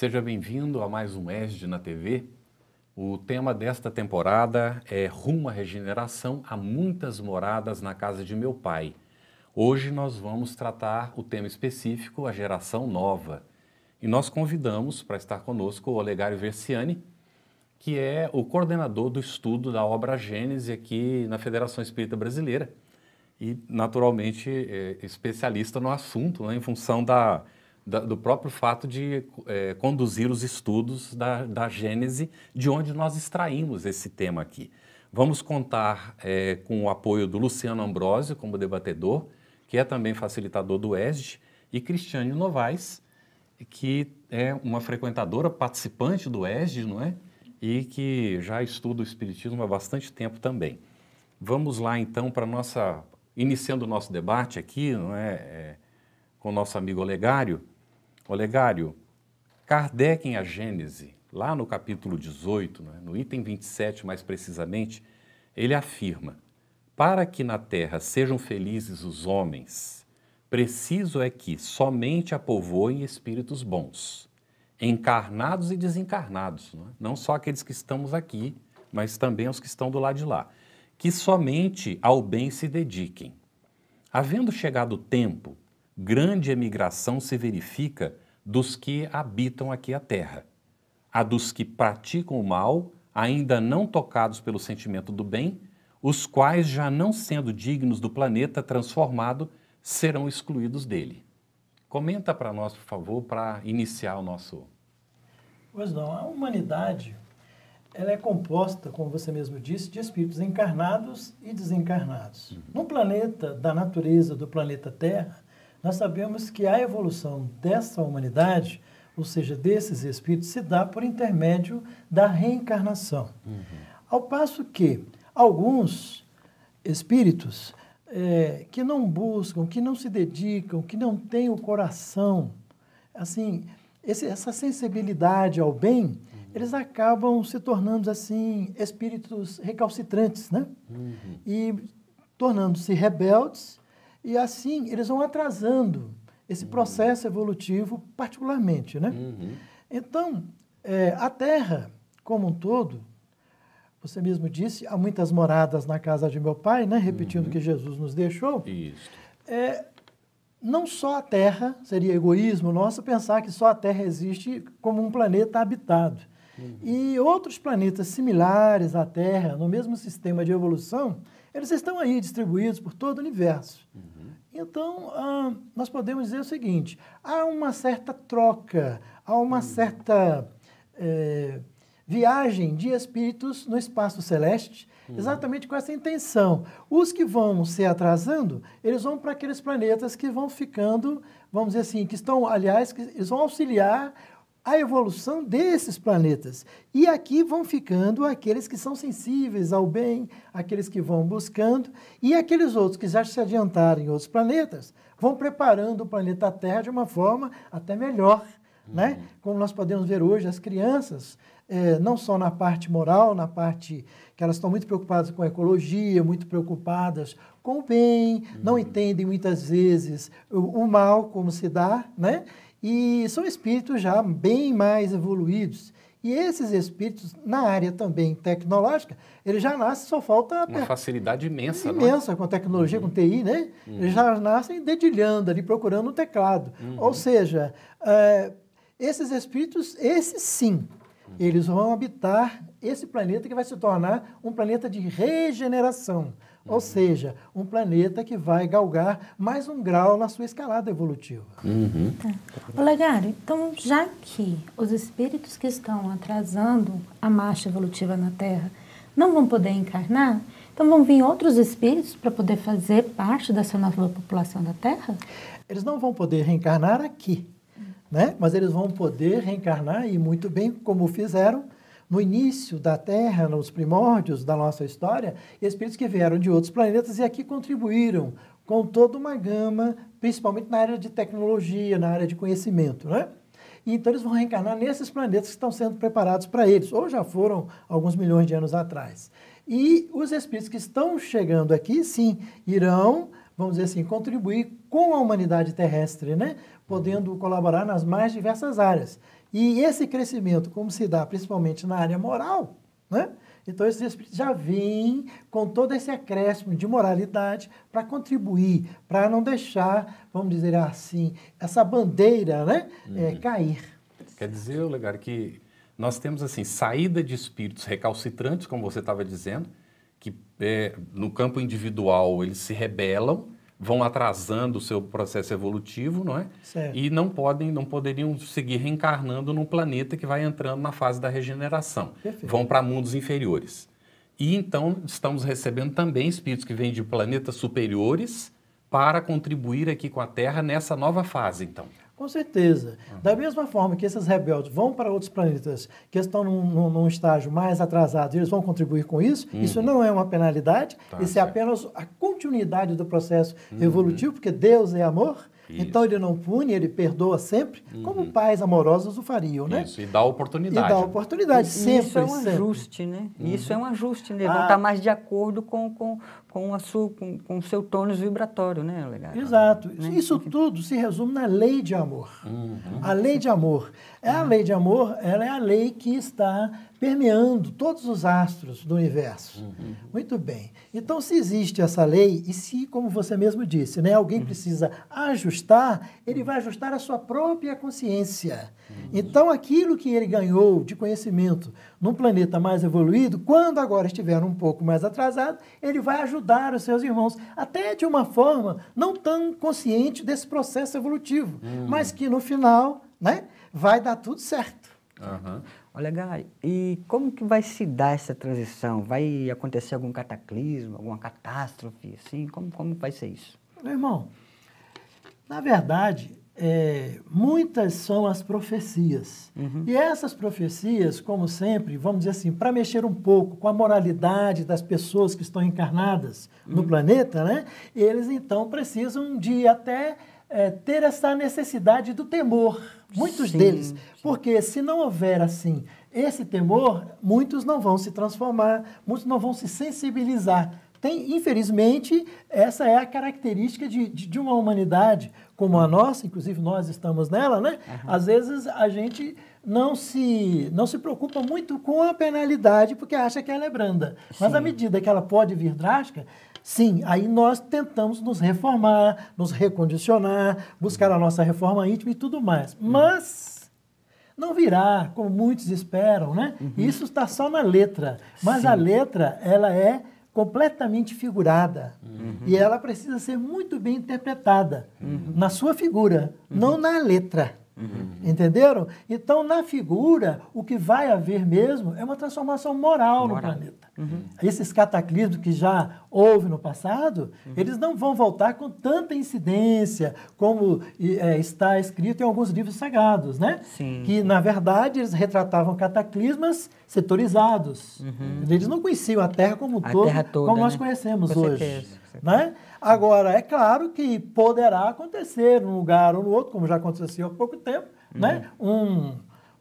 Seja bem-vindo a mais um ESD na TV. O tema desta temporada é Rumo à Regeneração, há muitas moradas na casa de meu pai. Hoje nós vamos tratar o tema específico, a geração nova. E nós convidamos para estar conosco o Olegário Versiani, que é o coordenador do estudo da obra Gênese aqui na Federação Espírita Brasileira e, naturalmente, especialista no assunto, né, em função do próprio fato de conduzir os estudos da Gênese, de onde nós extraímos esse tema aqui. Vamos contar com o apoio do Luciano Ambrosio como debatedor, que é também facilitador do ESD, e Cristiane Novaes, que é uma frequentadora, participante do ESD, não é? E que já estuda o Espiritismo há bastante tempo também. Vamos lá então para iniciando o nosso debate aqui, não é? Com o nosso amigo Olegário. Olegário, Kardec em A Gênese, lá no capítulo 18, né, no item 27 mais precisamente, ele afirma: para que na terra sejam felizes os homens, preciso é que somente a povoem espíritos bons, encarnados e desencarnados, não só aqueles que estamos aqui, mas também os que estão do lado de lá, que somente ao bem se dediquem. Havendo chegado o tempo, grande emigração se verifica dos que habitam aqui a terra, a dos que praticam o mal, ainda não tocados pelo sentimento do bem, os quais, já não sendo dignos do planeta transformado, serão excluídos dele. Comenta para nós, por favor, para iniciar o nosso... Pois não, a humanidade, ela é composta, como você mesmo disse, de espíritos encarnados e desencarnados. No planeta, da natureza do planeta Terra, nós sabemos que a evolução dessa humanidade, ou seja, desses espíritos, se dá por intermédio da reencarnação. Ao passo que alguns espíritos que não buscam, que não se dedicam, que não têm o coração, assim, essa sensibilidade ao bem, eles acabam se tornando, assim, espíritos recalcitrantes, né? E tornando-se rebeldes, e assim eles vão atrasando esse processo evolutivo particularmente, né? Então, a Terra, como um todo, você mesmo disse, há muitas moradas na casa de meu pai, né? Repetindo o que Jesus nos deixou. Isso. Não só a Terra, seria egoísmo nosso pensar que só a Terra existe como um planeta habitado. E outros planetas similares à Terra, no mesmo sistema de evolução, eles estão aí distribuídos por todo o universo. Então, nós podemos dizer o seguinte: há uma certa troca, há uma certa viagem de espíritos no espaço celeste, exatamente com essa intenção. Os que vão se atrasando, eles vão para aqueles planetas que vão ficando, vamos dizer assim, que estão, aliás, que eles vão auxiliar a evolução desses planetas. E aqui vão ficando aqueles que são sensíveis ao bem, aqueles que vão buscando, e aqueles outros que já se adiantaram em outros planetas, vão preparando o planeta Terra de uma forma até melhor, né? Como nós podemos ver hoje, as crianças, não só na parte moral, na parte que elas estão muito preocupadas com a ecologia, muito preocupadas com o bem, não entendem muitas vezes o mal como se dá, né? E são espíritos já bem mais evoluídos. E esses espíritos, na área também tecnológica, eles já nascem, só falta... Uma facilidade imensa, imensa, com tecnologia, com TI, né? Eles já nascem dedilhando ali, procurando um teclado. Ou seja, esses espíritos, esses sim, eles vão habitar esse planeta que vai se tornar um planeta de regeneração. Ou seja, um planeta que vai galgar mais um grau na sua escalada evolutiva. Olegário, então, já que os espíritos que estão atrasando a marcha evolutiva na Terra não vão poder encarnar, então vão vir outros espíritos para poder fazer parte dessa nova população da Terra? Eles não vão poder reencarnar aqui, né? Mas eles vão poder reencarnar, e muito bem, como fizeram no início da Terra, nos primórdios da nossa história, espíritos que vieram de outros planetas e aqui contribuíram com toda uma gama, principalmente na área de tecnologia, na área de conhecimento, né? E então eles vão reencarnar nesses planetas que estão sendo preparados para eles, ou já foram alguns milhões de anos atrás. E os espíritos que estão chegando aqui, sim, irão, vamos dizer assim, contribuir com a humanidade terrestre, né? Podendo colaborar nas mais diversas áreas. E esse crescimento, como se dá principalmente na área moral, né? Então, esses espíritos já vêm com todo esse acréscimo de moralidade para contribuir, para não deixar, vamos dizer assim, essa bandeira, né, cair. Quer dizer, Olegário, que nós temos assim saída de espíritos recalcitrantes, como você estava dizendo, que no campo individual eles se rebelam, vão atrasando o seu processo evolutivo, não é? Certo. E não poderiam seguir reencarnando num planeta que vai entrando na fase da regeneração. Perfeito. Vão para mundos inferiores. E então estamos recebendo também espíritos que vêm de planetas superiores para contribuir aqui com a Terra nessa nova fase, então. Com certeza. Da mesma forma que esses rebeldes vão para outros planetas que estão num estágio mais atrasado, eles vão contribuir com isso, isso não é uma penalidade, isso é apenas a continuidade do processo evolutivo, porque Deus é amor, então ele não pune, ele perdoa sempre, como pais amorosos o fariam, né? Isso, e dá oportunidade. E dá oportunidade, sempre. Isso é um sempre. ajuste, né? Isso é um ajuste, né? Vão estar mais de acordo com o seu tônus vibratório, né, Olegário? Exato. Isso tudo se resume na lei de amor. A lei de amor. A lei de amor, ela é a lei que está permeando todos os astros do universo. Muito bem. Então, se existe essa lei, e se, como você mesmo disse, né, alguém precisa ajustar, ele vai ajustar a sua própria consciência. Então, aquilo que ele ganhou de conhecimento num planeta mais evoluído, quando agora estiver um pouco mais atrasado, ele vai ajudar os seus irmãos, até de uma forma não tão consciente desse processo evolutivo, mas que no final, né, vai dar tudo certo. Olegário, e como que vai se dar essa transição? Vai acontecer algum cataclismo, alguma catástrofe, assim? Como vai ser isso? Meu irmão, na verdade, muitas são as profecias. E essas profecias, como sempre, vamos dizer assim, para mexer um pouco com a moralidade das pessoas que estão encarnadas no planeta, né, eles então precisam de até ter essa necessidade do temor, muitos deles. Porque se não houver assim esse temor, muitos não vão se transformar, muitos não vão se sensibilizar. Infelizmente, essa é a característica de uma humanidade como a nossa, inclusive nós estamos nela, né? Às vezes a gente não se preocupa muito com a penalidade porque acha que ela é branda. Mas à medida que ela pode vir drástica, sim, aí nós tentamos nos reformar, nos recondicionar, buscar a nossa reforma íntima e tudo mais. Mas não virá, como muitos esperam, né? Isso está só na letra. Mas a letra, ela é completamente figurada. E ela precisa ser muito bem interpretada na sua figura, não na letra. Entenderam? Então, na figura, o que vai haver mesmo é uma transformação moral no planeta. Esses cataclismos que já houve no passado, eles não vão voltar com tanta incidência como está escrito em alguns livros sagrados, né? Que, na verdade, eles retratavam cataclismas setorizados. Eles não conheciam a Terra como todo, como nós conhecemos hoje. Né? Agora, é claro que poderá acontecer num lugar ou no outro, como já aconteceu há pouco tempo, né? Um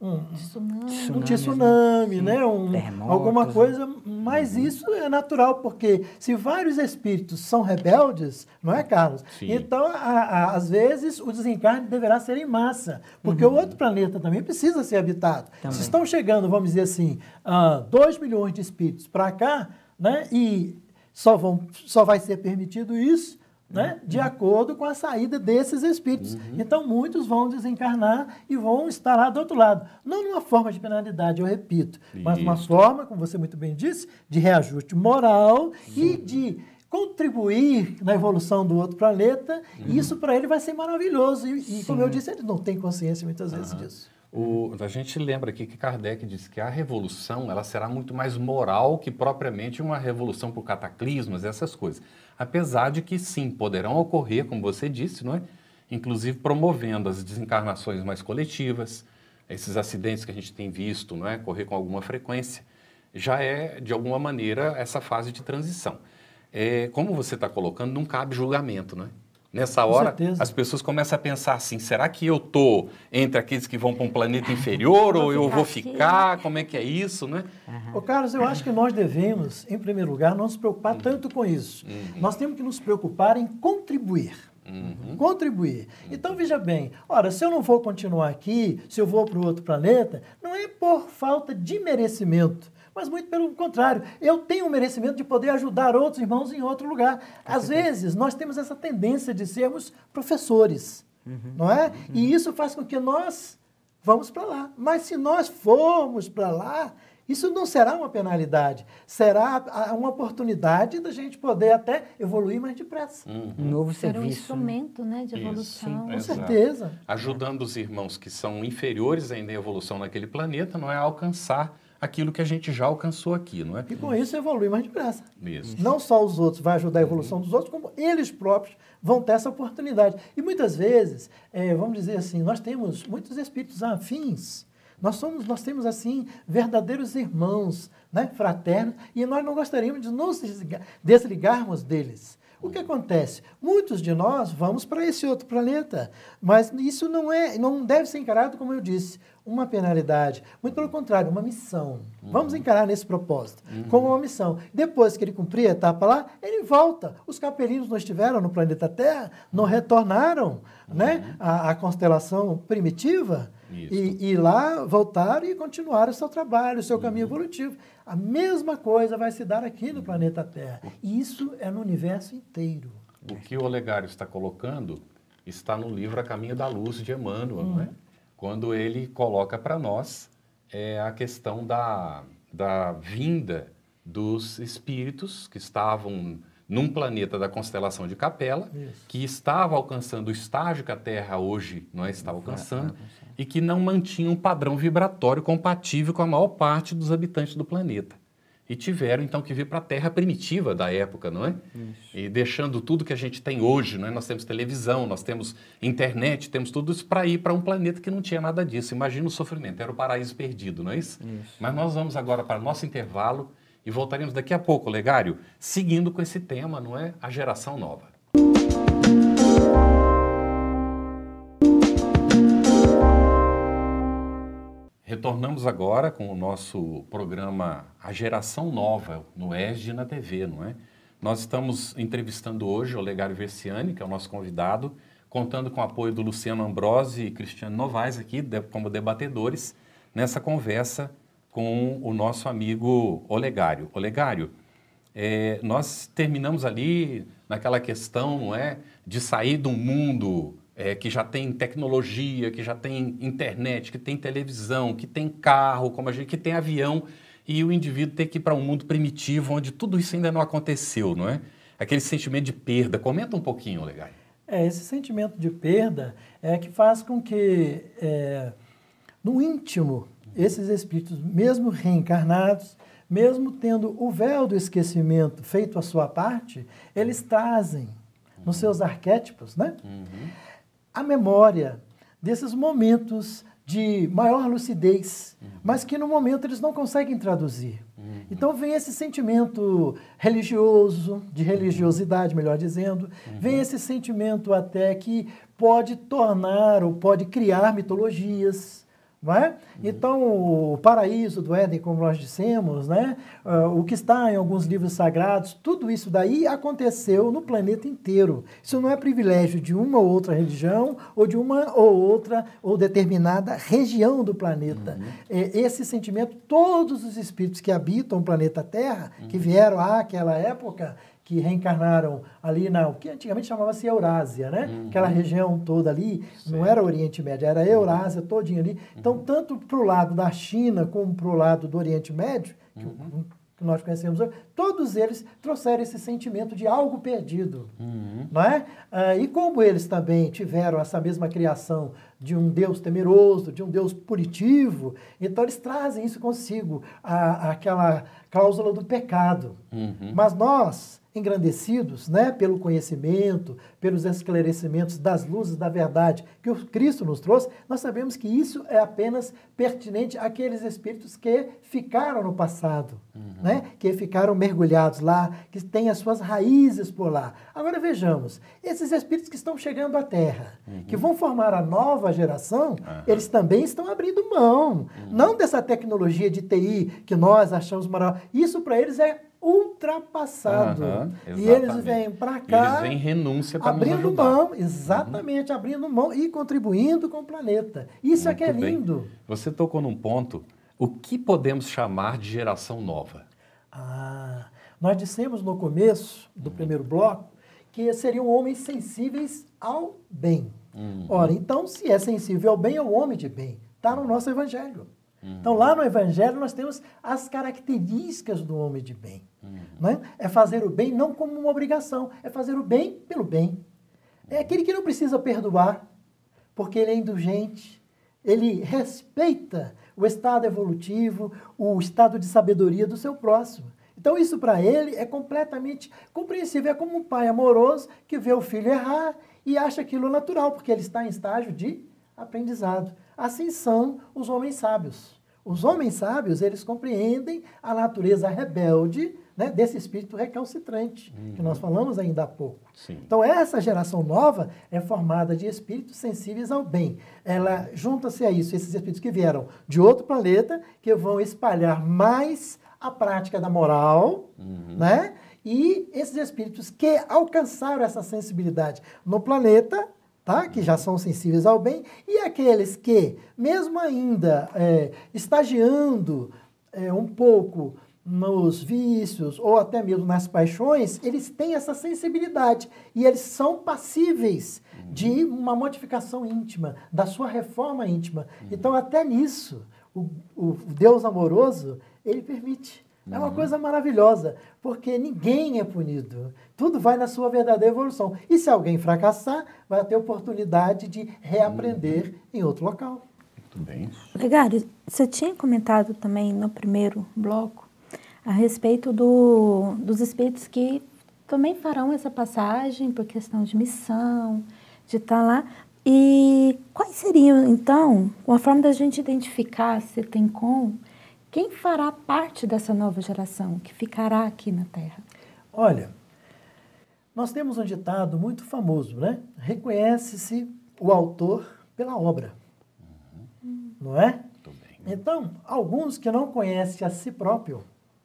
tsunami, né? Alguma coisa, mas isso é natural, porque se vários espíritos são rebeldes, não é, Carlos? Então, às vezes, o desencarne deverá ser em massa, porque o outro planeta também precisa ser habitado. Se estão chegando, vamos dizer assim, 2 milhões de espíritos para cá, né? E só vai ser permitido isso, né, de acordo com a saída desses espíritos. Então, muitos vão desencarnar e vão estar lá do outro lado. Não numa forma de penalidade, eu repito, mas uma forma, como você muito bem disse, de reajuste moral e de contribuir na evolução do outro planeta. E isso, para ele, vai ser maravilhoso. E como eu disse, ele não tem consciência muitas vezes disso. A gente lembra aqui que Kardec disse que a revolução ela será muito mais moral que propriamente uma revolução por cataclismas, essas coisas. Apesar de que, sim, poderão ocorrer, como você disse, não é? Inclusive promovendo as desencarnações mais coletivas, esses acidentes que a gente tem visto, não é? Ocorrer com alguma frequência, já é, de alguma maneira, essa fase de transição. Como você está colocando, não cabe julgamento, não é? Nessa hora, as pessoas começam a pensar assim, será que eu estou entre aqueles que vão para um planeta inferior ou eu vou ficar? Como é que é isso, né? Ô, Carlos, eu acho que nós devemos, em primeiro lugar, não nos preocupar tanto com isso. Nós temos que nos preocupar em contribuir. Contribuir. Então, veja bem, ora, se eu não vou continuar aqui, se eu vou para o outro planeta, não é por falta de merecimento, mas muito pelo contrário, eu tenho o merecimento de poder ajudar outros irmãos em outro lugar. Às vezes, nós temos essa tendência de sermos professores, não é? E isso faz com que nós vamos para lá. Mas se nós formos para lá, isso não será uma penalidade, será uma oportunidade da gente poder até evoluir mais depressa. Um novo Ser um serviço. instrumento, né, de evolução. Com Exato. certeza. Ajudando os irmãos que são inferiores ainda em evolução naquele planeta, não é alcançar aquilo que a gente já alcançou aqui, não é? E com isso evolui mais depressa. Isso. Não só os outros vai ajudar a evolução dos outros, como eles próprios vão ter essa oportunidade. E muitas vezes, vamos dizer assim, nós temos muitos espíritos afins. Nós temos, assim, verdadeiros irmãos, né, fraternos, e nós não gostaríamos de nos desligarmos deles. O que acontece? Muitos de nós vamos para esse outro planeta, mas isso não deve ser encarado, como eu disse, uma penalidade. Muito pelo contrário, uma missão. Vamos encarar nesse propósito, como uma missão. Depois que ele cumprir a etapa lá, ele volta. Os capelinos não estiveram no planeta Terra, não retornaram, né, à constelação primitiva, e lá voltaram e continuaram o seu trabalho, o seu caminho evolutivo. A mesma coisa vai se dar aqui no planeta Terra. E isso é no universo inteiro. O que o Olegário está colocando está no livro A Caminho da Luz de Emmanuel, não é? Quando ele coloca para nós a questão da vinda dos espíritos que estavam num planeta da constelação de Capela, que estava alcançando o estágio que a Terra hoje não está alcançando, e que não mantinha um padrão vibratório compatível com a maior parte dos habitantes do planeta. E tiveram, então, que vir para a Terra primitiva da época, não é? Isso. E deixando tudo que a gente tem hoje, não é? Nós temos televisão, nós temos internet, temos tudo isso para ir para um planeta que não tinha nada disso. Imagina o sofrimento, era o paraíso perdido, não é isso? Mas nós vamos agora para o nosso intervalo e voltaremos daqui a pouco, Olegário, seguindo com esse tema, não é? A geração nova. Retornamos agora com o nosso programa A Geração Nova, no ESD na TV, não é? Nós estamos entrevistando hoje o Olegário Versiani, que é o nosso convidado, contando com o apoio do Luciano Ambrosi e Cristiano Novaes aqui, como debatedores, nessa conversa com o nosso amigo Olegário. Olegário, nós terminamos ali naquela questão, não é, de sair de um mundo que já tem tecnologia, que já tem internet, que tem televisão, que tem carro, que tem avião, e o indivíduo ter que ir para um mundo primitivo, onde tudo isso ainda não aconteceu, não é? Aquele sentimento de perda. Comenta um pouquinho, Olegário. Esse sentimento de perda é que faz com que, no íntimo, esses espíritos, mesmo reencarnados, mesmo tendo o véu do esquecimento feito a sua parte, eles trazem nos seus arquétipos, né, a memória desses momentos de maior lucidez, mas que no momento eles não conseguem traduzir. Então vem esse sentimento religioso, de religiosidade, melhor dizendo, vem esse sentimento até que pode tornar ou pode criar mitologias, não é? Então, o paraíso do Éden, como nós dissemos, né? O que está em alguns livros sagrados, tudo isso daí aconteceu no planeta inteiro. Isso não é privilégio de uma ou outra religião ou de uma ou outra ou determinada região do planeta. Esse sentimento, todos os espíritos que habitam o planeta Terra, que vieram àquela época, que reencarnaram ali o que antigamente chamava-se Eurásia, né? Aquela região toda ali, não era Oriente Médio, era Eurásia todinha ali. Então, tanto para o lado da China como para o lado do Oriente Médio, que nós conhecemos hoje, todos eles trouxeram esse sentimento de algo perdido, não é? E como eles também tiveram essa mesma criação de um Deus temeroso, de um Deus punitivo, então eles trazem isso consigo, aquela cláusula do pecado. Mas nós, engrandecidos, né, pelo conhecimento, pelos esclarecimentos das luzes da verdade que o Cristo nos trouxe, nós sabemos que isso é apenas pertinente àqueles espíritos que ficaram no passado, né, que ficaram mergulhados lá, que têm as suas raízes por lá. Agora vejamos, esses espíritos que estão chegando à Terra, que vão formar a nova geração, eles também estão abrindo mão, não dessa tecnologia de TI que nós achamos maravilhosa. Isso para eles é ultrapassado. E exatamente. eles vêm para cá... Eles vêm renúncia para nos abrindo ajudar. mão, exatamente, abrindo mão e contribuindo com o planeta. Isso é que é Muito bem. lindo. Você tocou num ponto, o que podemos chamar de geração nova? Nós dissemos no começo do primeiro bloco que seriam homens sensíveis ao bem. Ora, então, se é sensível ao bem, é o homem de bem. Está no nosso Evangelho. Então, lá no Evangelho, nós temos as características do homem de bem. Né? É fazer o bem não como uma obrigação, é fazer o bem pelo bem. É aquele que não precisa perdoar, porque ele é indulgente, ele respeita o estado evolutivo, o estado de sabedoria do seu próximo. Então, isso para ele é completamente compreensível. É como um pai amoroso que vê o filho errar e acha aquilo natural, porque ele está em estágio de aprendizado. Assim são os homens sábios. Os homens sábios, eles compreendem a natureza rebelde, né, desse espírito recalcitrante, que nós falamos ainda há pouco. Sim. Então, essa geração nova é formada de espíritos sensíveis ao bem. Ela junta-se a isso, esses espíritos que vieram de outro planeta, que vão espalhar mais a prática da moral, né? E esses espíritos que alcançaram essa sensibilidade no planeta, tá? Que já são sensíveis ao bem, e aqueles que, mesmo ainda estagiando um pouco nos vícios ou até mesmo nas paixões, eles têm essa sensibilidade e eles são passíveis de uma modificação íntima, da sua reforma íntima. Então, até nisso, o Deus amoroso, ele permite. É uma coisa maravilhosa, porque ninguém é punido. Tudo vai na sua verdadeira evolução. E se alguém fracassar, vai ter oportunidade de reaprender em outro local. Muito bem. Olegário, você tinha comentado também no primeiro bloco a respeito dos espíritos que também farão essa passagem por questão de missão, de estar lá. E quais seriam, então, uma forma da gente identificar se tem como, quem fará parte dessa nova geração que ficará aqui na Terra? Olha, nós temos um ditado muito famoso, né? Reconhece-se o autor pela obra. Não é? Muito bem. Então, alguns que não conhecem a si próprio,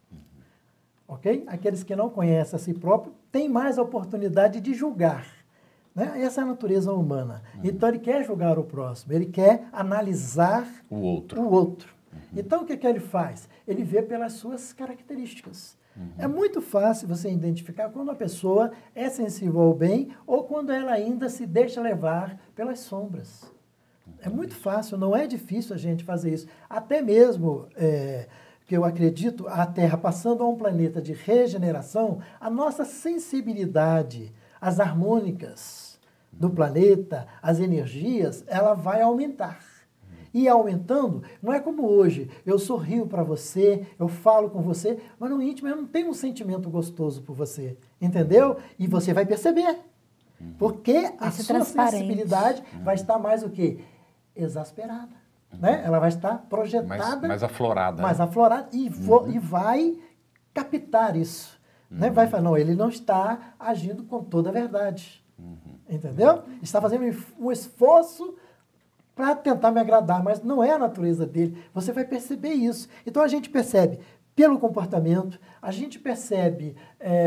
ok? Aqueles que não conhecem a si próprio têm mais a oportunidade de julgar. Né? Essa é a natureza humana. Então, ele quer julgar o próximo, ele quer analisar O outro. o outro. Então, o que ele faz? Ele vê pelas suas características. É muito fácil você identificar quando a pessoa é sensível ao bem ou quando ela ainda se deixa levar pelas sombras. É muito fácil, não é difícil a gente fazer isso. Até mesmo, que eu acredito, a Terra passando a um planeta de regeneração, a nossa sensibilidade às harmônicas do planeta, às energias, ela vai aumentar. E aumentando, não é como hoje, eu sorrio para você, eu falo com você, mas no íntimo eu não tenho um sentimento gostoso por você, entendeu? E você vai perceber, porque a sua sensibilidade vai estar mais o quê? Exasperada, né? Ela vai estar projetada. Mais aflorada. Mais aflorada e vai captar isso. Né? Vai falar, não, ele não está agindo com toda a verdade, entendeu? Está fazendo um esforço para tentar me agradar, mas não é a natureza dele. Você vai perceber isso. Então, a gente percebe pelo comportamento, a gente percebe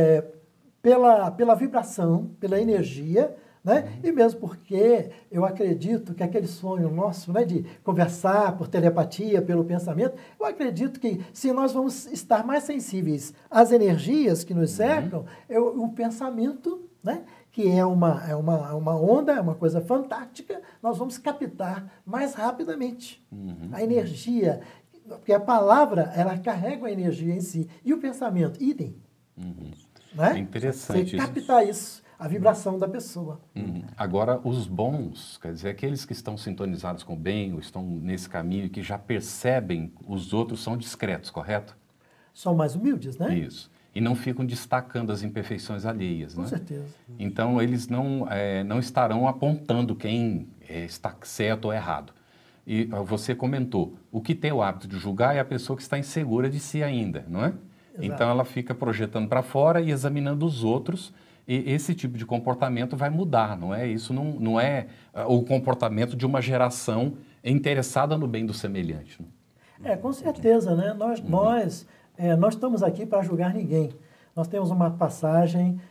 pela vibração, pela energia, né? E mesmo porque eu acredito que aquele sonho nosso, né, de conversar por telepatia, pelo pensamento, eu acredito que se nós vamos estar mais sensíveis às energias que nos cercam, o pensamento, né, que é uma onda, é uma coisa fantástica, nós vamos captar mais rapidamente. A energia, porque a palavra, ela carrega a energia em si, e o pensamento, idem. Né? É interessante você captar isso, a vibração da pessoa. Agora, os bons, quer dizer, aqueles que estão sintonizados com o bem, ou estão nesse caminho e que já percebem os outros, são discretos, correto? São mais humildes, né? Isso. E não ficam destacando as imperfeições alheias, né? Com certeza. Então, eles não estarão apontando quem está certo ou errado. E você comentou, o que tem o hábito de julgar é a pessoa que está insegura de si ainda, não é? Exato. Então, ela fica projetando para fora e examinando os outros, e esse tipo de comportamento vai mudar, não é? Isso não é o comportamento de uma geração interessada no bem do semelhante. Né? Com certeza, né? Nós nós estamos aqui para julgar ninguém. Nós temos uma passagem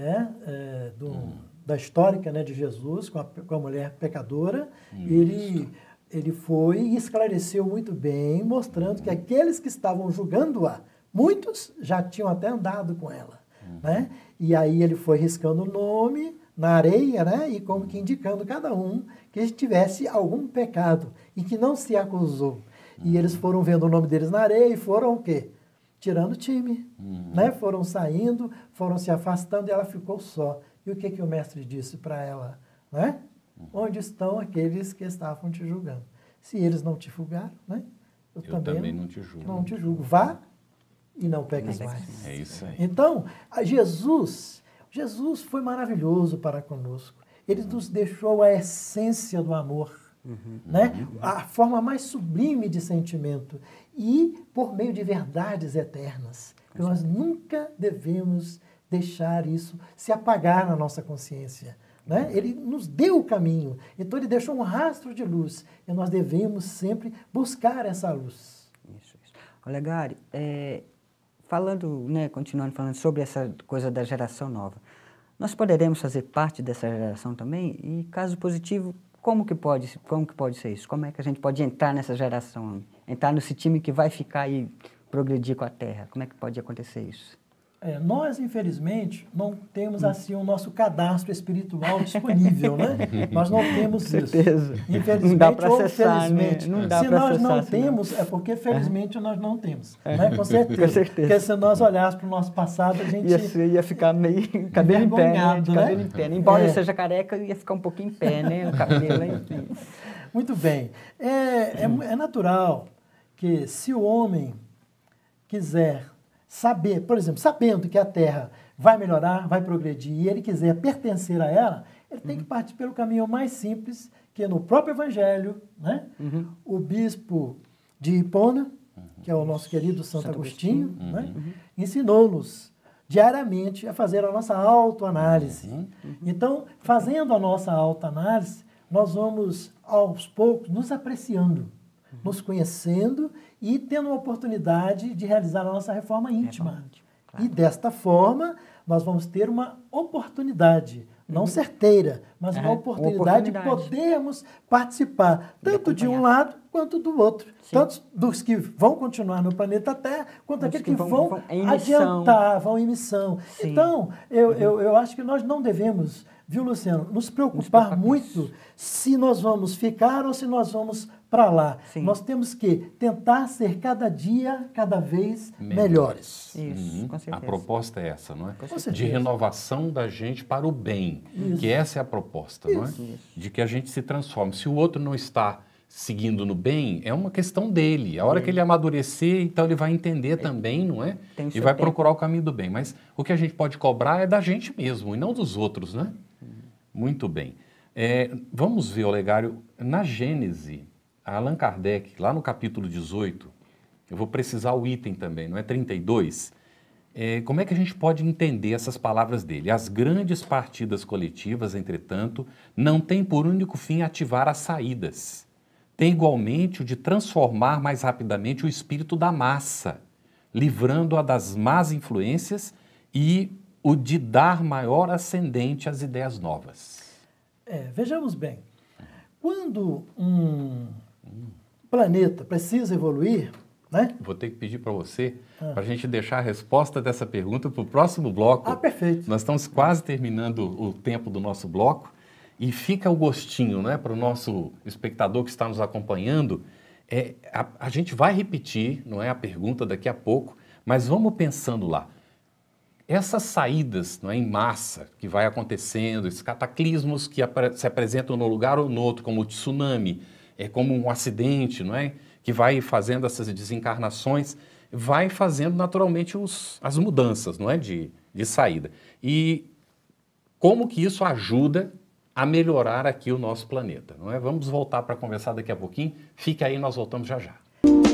da histórica, né, de Jesus com a mulher pecadora. Ele foi e esclareceu muito bem, mostrando que aqueles que estavam julgando-a, muitos já tinham até andado com ela. Né? E aí ele foi riscando o nome na areia, né? E como que indicando cada um que tivesse algum pecado e que não se acusou. E eles foram vendo o nome deles na areia e foram o quê? Tirando o time. Né? Foram saindo, foram se afastando e ela ficou só. E o que o mestre disse para ela? Né? Onde estão aqueles que estavam te julgando? Se eles não te julgaram, né? Eu também não te julgo. Não te julgo. Vá e não peques mais. É isso aí. Então, Jesus foi maravilhoso para conosco. Ele nos deixou a essência do amor, né? A forma mais sublime de sentimento. E por meio de verdades eternas. Que nós nunca devemos deixar isso se apagar na nossa consciência. Né? Ele nos deu o caminho. Então, ele deixou um rastro de luz. E nós devemos sempre buscar essa luz. Isso. Olegário, falando, né, continuando falando sobre essa coisa da geração nova, nós poderemos fazer parte dessa geração também? E, caso positivo, como que pode ser isso? Como é que a gente pode entrar nessa geração? Entrar nesse time que vai ficar e progredir com a Terra? Como é que pode acontecer isso? Nós, infelizmente, não temos assim o nosso cadastro espiritual disponível, né? Nós não temos isso. Certeza. Infelizmente não dá para ou acessar, felizmente. Né? Não dá se pra nós acessar, não assim, temos, é porque felizmente nós não temos. Né? Com certeza. Com certeza. Porque se nós olhássemos para o nosso passado, a gente ia ficar meio cabelo em pé, né? De cabelo né? em pé. Embora eu seja careca, ia ficar um pouquinho em pé, né? O cabelo, enfim. Muito bem. É natural que se o homem quiser saber, por exemplo, sabendo que a Terra vai melhorar, vai progredir, e ele quiser pertencer a ela, ele tem que partir pelo caminho mais simples, que é no próprio Evangelho, né? O bispo de Hipona, que é o nosso querido Santo Agostinho, né? Ensinou-nos diariamente a fazer a nossa autoanálise. Então, fazendo a nossa autoanálise, nós vamos, aos poucos, nos apreciando, nos conhecendo e tendo a oportunidade de realizar a nossa reforma íntima. Claro. E desta forma, nós vamos ter uma oportunidade, não certeira, mas uma oportunidade de podermos participar, tanto de um lado quanto do outro. Sim. Tanto dos que vão continuar no planeta Terra, quanto aqueles que vão adiantar, vão em missão. Sim. Então, eu acho que nós não devemos, viu, Luciano, nos preocupar muito se nós vamos ficar ou se nós vamos para lá. Sim. Nós temos que tentar ser cada dia, cada vez melhores. Isso, com certeza. A proposta é essa, não é? Com certeza. De renovação da gente para o bem. Isso. Que essa é a proposta, não é? Isso. De que a gente se transforme. Se o outro não está seguindo no bem, é uma questão dele. A hora que ele amadurecer, então ele vai entender também, não é? E vai procurar o caminho do bem. Mas o que a gente pode cobrar é da gente mesmo e não dos outros, né? Muito bem. Vamos ver, Olegário, na Gênese, Allan Kardec, lá no capítulo 18, eu vou precisar o item também, não é 32? Como é que a gente pode entender essas palavras dele? As grandes partidas coletivas, entretanto, não têm por único fim ativar as saídas. Tem igualmente o de transformar mais rapidamente o espírito da massa, livrando-a das más influências e o de dar maior ascendente às ideias novas. Vejamos bem, quando um planeta precisa evoluir, né? Vou ter que pedir para você, para a gente deixar a resposta dessa pergunta para o próximo bloco. Perfeito. Nós estamos quase terminando o tempo do nosso bloco e fica o gostinho, né, para o nosso espectador que está nos acompanhando. A gente vai repetir, não é, a pergunta daqui a pouco, mas vamos pensando lá. Essas saídas, não é, em massa que vai acontecendo, esses cataclismos que se apresentam num lugar ou no outro, como o tsunami, como um acidente, não é, que vai fazendo essas desencarnações, vai fazendo naturalmente as mudanças, não é, de saída. E como que isso ajuda a melhorar aqui o nosso planeta, não é? Vamos voltar para conversar daqui a pouquinho. Fica aí, nós voltamos já já.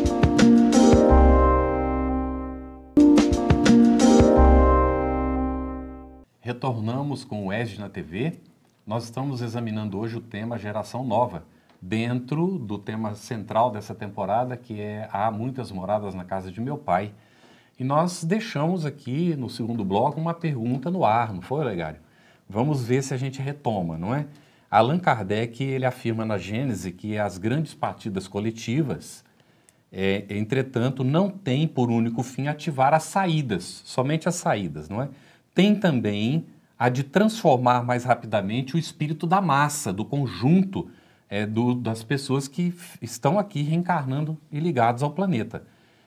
Retornamos com o ESG na TV. Nós estamos examinando hoje o tema Geração Nova, dentro do tema central dessa temporada, que é Há Muitas Moradas na Casa de Meu Pai. E nós deixamos aqui no segundo bloco uma pergunta no ar, não foi, Olegário? Vamos ver se a gente retoma, não é? Allan Kardec, ele afirma na Gênese que as grandes partidas coletivas, entretanto, não têm por único fim ativar as saídas, somente as saídas, não é? Tem também a de transformar mais rapidamente o espírito da massa, do conjunto das pessoas que estão aqui reencarnando e ligados ao planeta.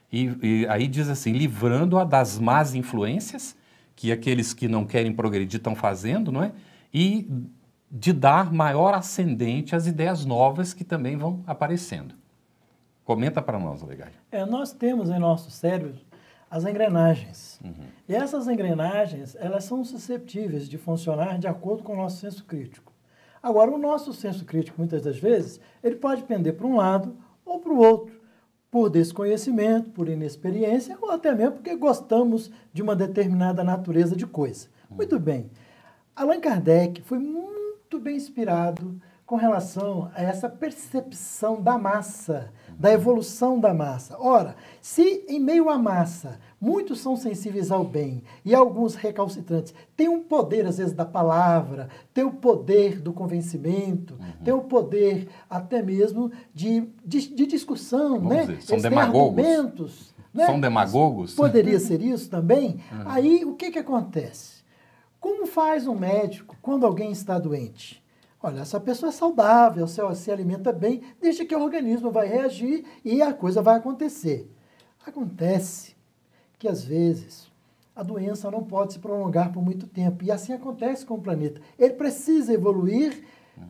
E aí diz assim, livrando-a das más influências que aqueles que não querem progredir estão fazendo, não é? E de dar maior ascendente às ideias novas que também vão aparecendo. Comenta para nós, Olegário. Nós temos em nosso cérebro as engrenagens. Uhum. E essas engrenagens, elas são susceptíveis de funcionar de acordo com o nosso senso crítico. Agora, o nosso senso crítico, muitas das vezes, ele pode pender para um lado ou para o outro, por desconhecimento, por inexperiência, ou até mesmo porque gostamos de uma determinada natureza de coisa. Muito bem. Allan Kardec foi muito bem inspirado com relação a essa percepção da massa, da evolução da massa. Ora, se em meio à massa muitos são sensíveis ao bem e alguns recalcitrantes têm um poder, às vezes, da palavra, têm o poder do convencimento, têm o poder até mesmo de discussão, Vamos né? dizer, são Eles têm demagogos. argumentos, né? São demagogos? Poderia ser isso também. Aí, o que acontece? Como faz um médico quando alguém está doente? Olha, essa pessoa é saudável, se alimenta bem, deixa que o organismo vai reagir e a coisa vai acontecer. Acontece que, às vezes, a doença não pode se prolongar por muito tempo. E assim acontece com o planeta. Ele precisa evoluir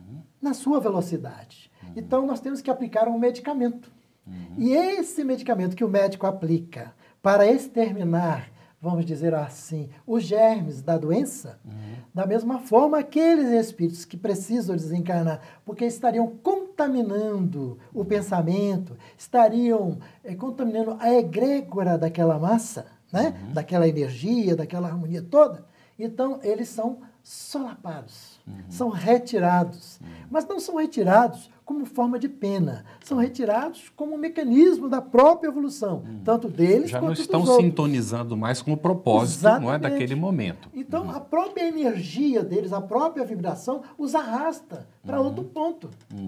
na sua velocidade. Então, nós temos que aplicar um medicamento. E esse medicamento que o médico aplica para exterminar, vamos dizer assim, os germes da doença, da mesma forma, aqueles espíritos que precisam desencarnar, porque estariam contaminando o pensamento, estariam contaminando a egrégora daquela massa, né? Daquela energia, daquela harmonia toda. Então, eles são solapados, são retirados. Mas não são retirados como forma de pena, são retirados como um mecanismo da própria evolução, tanto deles Já quanto não dos estão outros. sintonizando mais com o propósito, não é, Exatamente. daquele momento. Então, a própria energia deles, a própria vibração, os arrasta para outro ponto.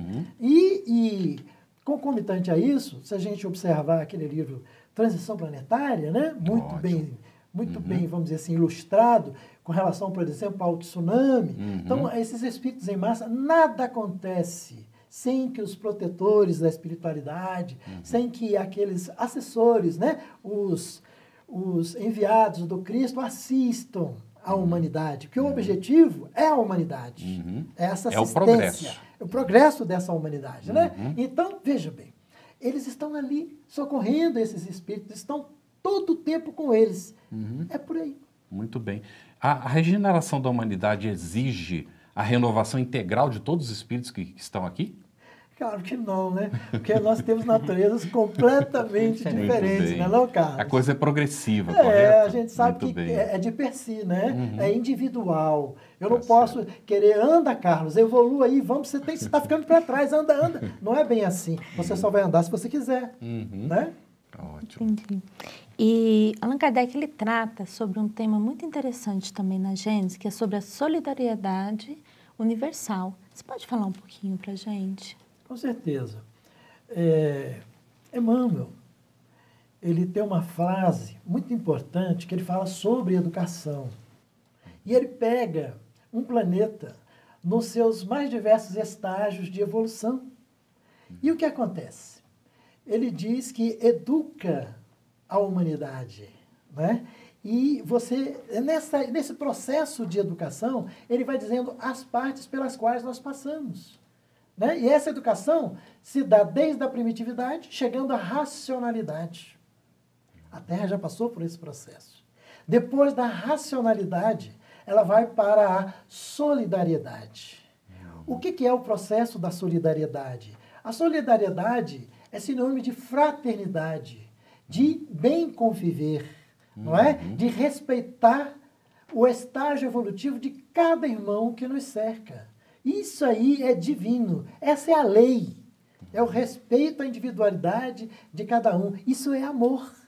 E concomitante a isso, se a gente observar aquele livro Transição Planetária, né? Muito bem, vamos dizer assim, ilustrado, com relação, por exemplo, ao tsunami. Então, esses espíritos em massa, nada acontece sem que os protetores da espiritualidade, sem que aqueles assessores, né, os enviados do Cristo assistam à humanidade, porque o objetivo é a humanidade, é essa assistência, o progresso dessa humanidade, né? Então, veja bem, eles estão ali socorrendo esses espíritos, estão todo o tempo com eles. É por aí. Muito bem. A regeneração da humanidade exige a renovação integral de todos os espíritos que estão aqui? Claro que não, né? Porque nós temos naturezas completamente diferentes, né, não, Carlos? A coisa é progressiva, correto? A gente sabe Muito que bem. é de per si, né? É individual. Eu não posso querer, anda, Carlos, evolua aí, vamos, você está ficando para trás, anda. Não é bem assim. Você só vai andar se você quiser, né? Ótimo. Entendi. E Allan Kardec, ele trata sobre um tema muito interessante também na Gênesis, que é sobre a solidariedade universal. Você pode falar um pouquinho para a gente? Com certeza. Emmanuel, ele tem uma frase muito importante que ele fala sobre educação. E ele pega um planeta nos seus mais diversos estágios de evolução. E o que acontece? Ele diz que educa a humanidade, né? E você, nesse processo de educação, ele vai dizendo as partes pelas quais nós passamos. Né? E essa educação se dá desde a primitividade, chegando à racionalidade. A Terra já passou por esse processo. Depois da racionalidade, ela vai para a solidariedade. O que é o processo da solidariedade? A solidariedade é sinônimo de fraternidade, de bem conviver, não é? De respeitar o estágio evolutivo de cada irmão que nos cerca. Isso aí é divino, essa é a lei, é o respeito à individualidade de cada um. Isso é amor,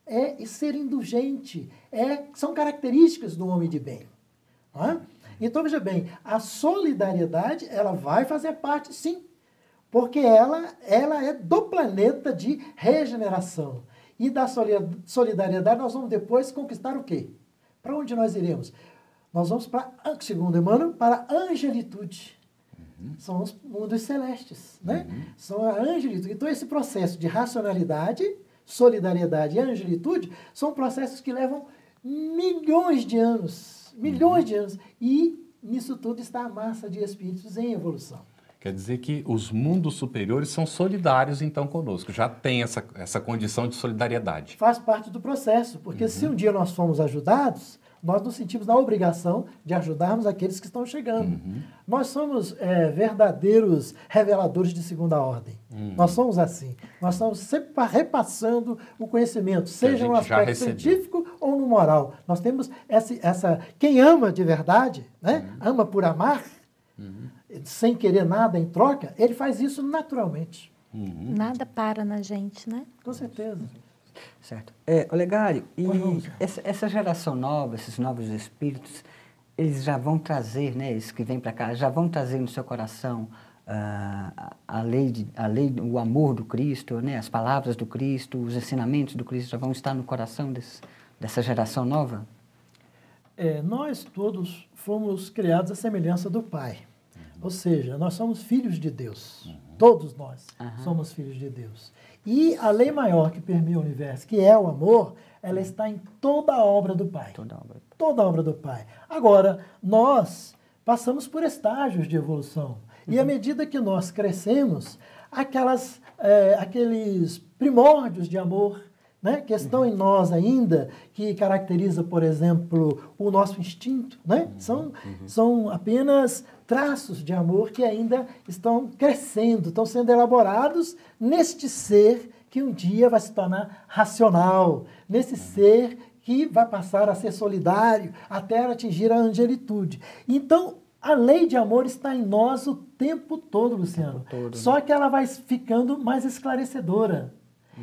é ser indulgente, são características do homem de bem. Não é? Então, veja bem, a solidariedade, ela vai fazer parte, sim, porque ela é do planeta de regeneração. E da solidariedade nós vamos depois conquistar o quê? Para onde nós iremos? Nós vamos para, segundo Emmanuel, para a angelitude. São os mundos celestes, né? São a angelitude. Então, esse processo de racionalidade, solidariedade e angelitude são processos que levam milhões de anos. E nisso tudo está a massa de espíritos em evolução. Quer dizer que os mundos superiores são solidários, então, conosco. Já tem essa condição de solidariedade. Faz parte do processo, porque se um dia nós fomos ajudados, nós nos sentimos na obrigação de ajudarmos aqueles que estão chegando. Nós somos verdadeiros reveladores de segunda ordem. Nós somos assim. Nós estamos sempre repassando o conhecimento, seja no aspecto científico ou no moral. Nós temos quem ama de verdade, né? Ama por amar, sem querer nada em troca, ele faz isso naturalmente. Nada para na gente, né? Com certeza. Certo. Olegário, e essa geração nova, esses novos espíritos, eles já vão trazer, né, esses que vêm para cá, já vão trazer no seu coração a lei, o amor do Cristo, né, as palavras do Cristo, os ensinamentos do Cristo já vão estar no coração dessa geração nova? Nós todos fomos criados à semelhança do Pai. Ou seja, nós somos filhos de Deus. Todos nós somos filhos de Deus. E a lei maior que permeia o universo, que é o amor, ela está em toda a obra do Pai. Toda a obra do Pai. Agora, nós passamos por estágios de evolução. E à medida que nós crescemos, aqueles primórdios de amor, né, que estão em nós ainda, que caracteriza, por exemplo, o nosso instinto, né? São apenas traços de amor que ainda estão crescendo, estão sendo elaborados neste ser que um dia vai se tornar racional, nesse ser que vai passar a ser solidário até atingir a angelitude. Então, a lei de amor está em nós o tempo todo, Luciano. Só que ela vai ficando mais esclarecedora.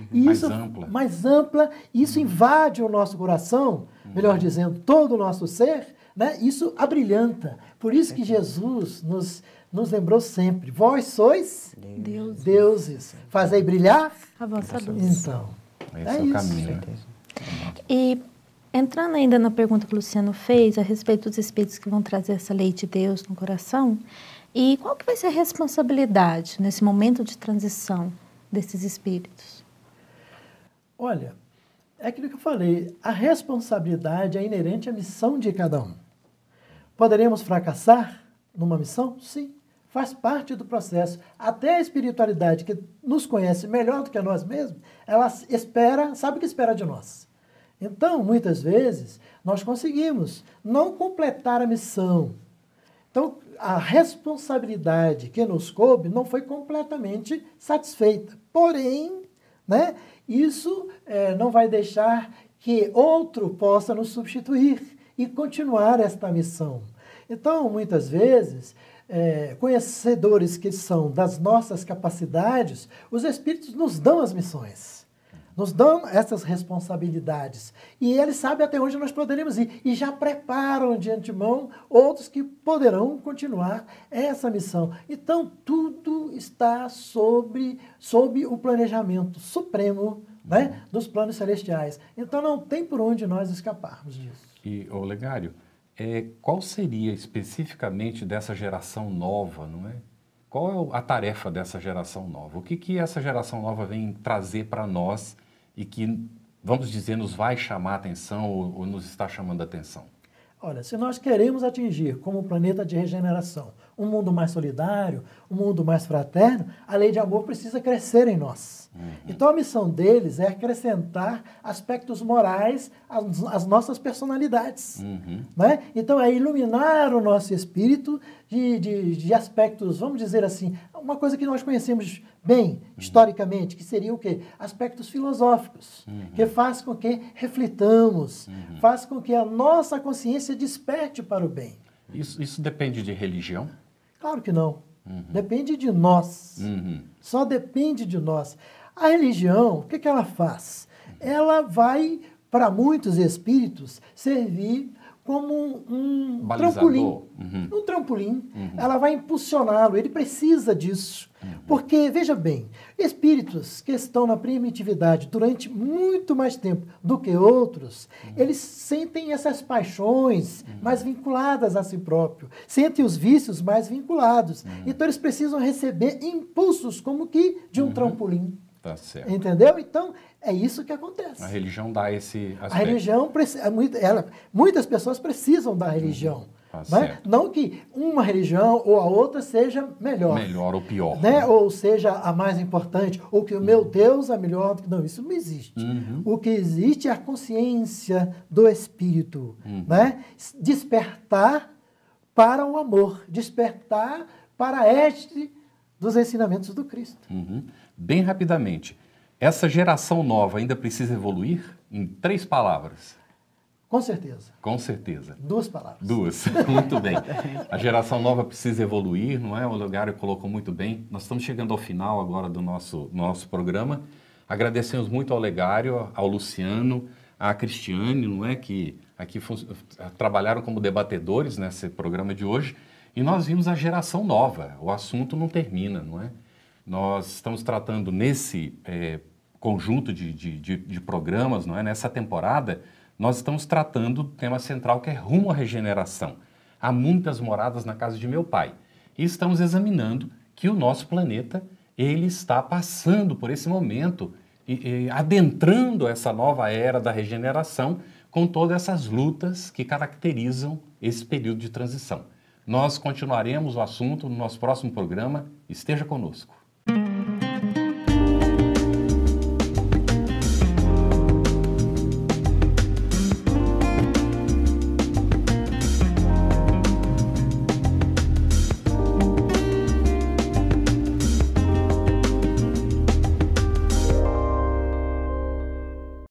Mais ampla. Isso invade o nosso coração, melhor dizendo, todo o nosso ser, né? Isso abrilhanta. Por isso que Jesus nos lembrou sempre, vós sois deuses. Fazei brilhar a vossa luz. Então, esse é o caminho. E entrando ainda na pergunta que o Luciano fez a respeito dos espíritos que vão trazer essa lei de Deus no coração, e qual que vai ser a responsabilidade nesse momento de transição desses espíritos? Olha, é aquilo que eu falei, a responsabilidade é inerente à missão de cada um. Poderemos fracassar numa missão? Sim, faz parte do processo. Até a espiritualidade, que nos conhece melhor do que nós mesmos, ela sabe o que espera de nós. Então, muitas vezes, nós conseguimos não completar a missão. Então, a responsabilidade que nos coube não foi completamente satisfeita. Porém, né, isso não vai deixar que outro possa nos substituir e continuar esta missão. Então, muitas vezes, conhecedores que são das nossas capacidades, os espíritos nos dão as missões, nos dão essas responsabilidades. E eles sabem até onde nós poderemos ir. E já preparam de antemão outros que poderão continuar essa missão. Então, tudo está sob o planejamento supremo, né, dos planos celestiais. Então, não tem por onde nós escaparmos disso. E, Olegário, qual seria especificamente dessa geração nova, não é? Qual é a tarefa dessa geração nova? O que essa geração nova vem trazer para nós e que, vamos dizer, nos vai chamar a atenção ou nos está chamando a atenção? Olha, se nós queremos atingir, como planeta de regeneração, um mundo mais solidário, um mundo mais fraterno, a lei de amor precisa crescer em nós. Então, a missão deles é acrescentar aspectos morais às nossas personalidades. Né? Então, é iluminar o nosso espírito de aspectos, vamos dizer assim, uma coisa que nós conhecemos bem, historicamente, que seria o quê? Aspectos filosóficos, que faz com que reflitamos, faz com que a nossa consciência desperte para o bem. Isso depende de religião? Claro que não. Depende de nós. Só depende de nós. A religião, o que ela faz? ela vai, para muitos espíritos, servir como um Balizador. trampolim. Um trampolim. Ela vai impulsioná-lo, ele precisa disso. Porque, veja bem, espíritos que estão na primitividade durante muito mais tempo do que outros, eles sentem essas paixões mais vinculadas a si próprio, sentem os vícios mais vinculados. Então, eles precisam receber impulsos como que de um trampolim. Tá certo. Entendeu? Então, é isso que acontece. A religião dá esse aspecto. A religião, muitas pessoas precisam da religião. Tá Né? certo. Não que uma religião ou a outra seja melhor. Melhor ou pior. Né? Ou seja, a mais importante, ou que o meu Deus é melhor do que... Não, isso não existe. O que existe é a consciência do Espírito. Né? Despertar para o amor, despertar para a égide dos ensinamentos do Cristo. Bem rapidamente, essa geração nova ainda precisa evoluir? Em 3 palavras. Com certeza. Com certeza. 2 palavras. 2, muito bem. A geração nova precisa evoluir, não é? O Olegário colocou muito bem. Nós estamos chegando ao final agora do nosso programa. Agradecemos muito ao Olegário, ao Luciano, à Cristiane, não é? Que aqui trabalharam como debatedores nesse programa de hoje. E nós vimos a geração nova. O assunto não termina, não é? Nós estamos tratando nesse conjunto de programas, não é? Nessa temporada, nós estamos tratando do tema central que é rumo à regeneração. Há muitas moradas na casa de meu pai. E estamos examinando que o nosso planeta, ele está passando por esse momento, adentrando essa nova era da regeneração com todas essas lutas que caracterizam esse período de transição. Nós continuaremos o assunto no nosso próximo programa. Esteja conosco.